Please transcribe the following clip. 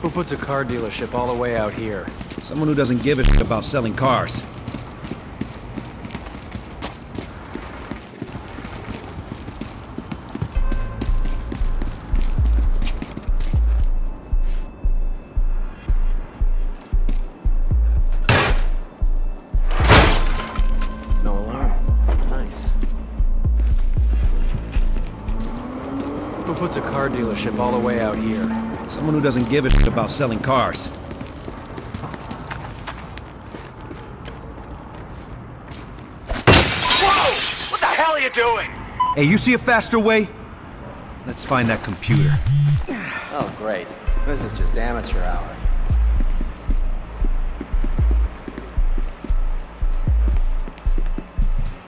Who puts a car dealership all the way out here? Someone who doesn't give a shit about selling cars. No alarm. Nice. Who puts a car dealership all the way out here? Someone who doesn't give a shit about selling cars. Whoa! What the hell are you doing? Hey, you see a faster way? Let's find that computer. Oh, great. This is just amateur hour.